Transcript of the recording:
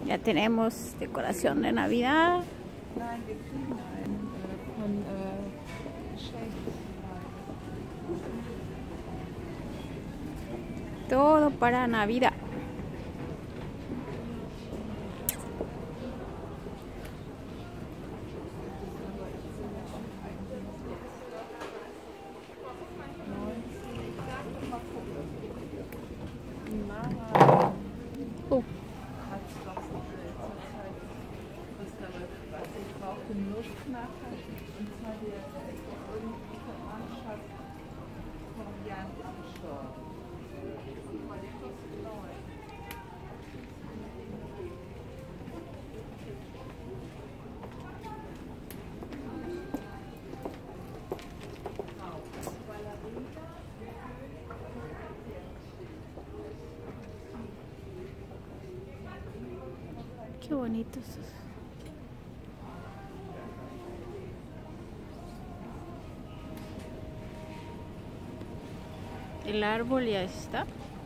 Ya tenemos decoración de Navidad. Nein, wir kriegen einen von Shades. Todo para Navidad. Oh. Ich brauchte Nussknacker und zwar der irgendeine Mannschaft vom Jan ist gestorben. Qué bonitos. El árbol ya está.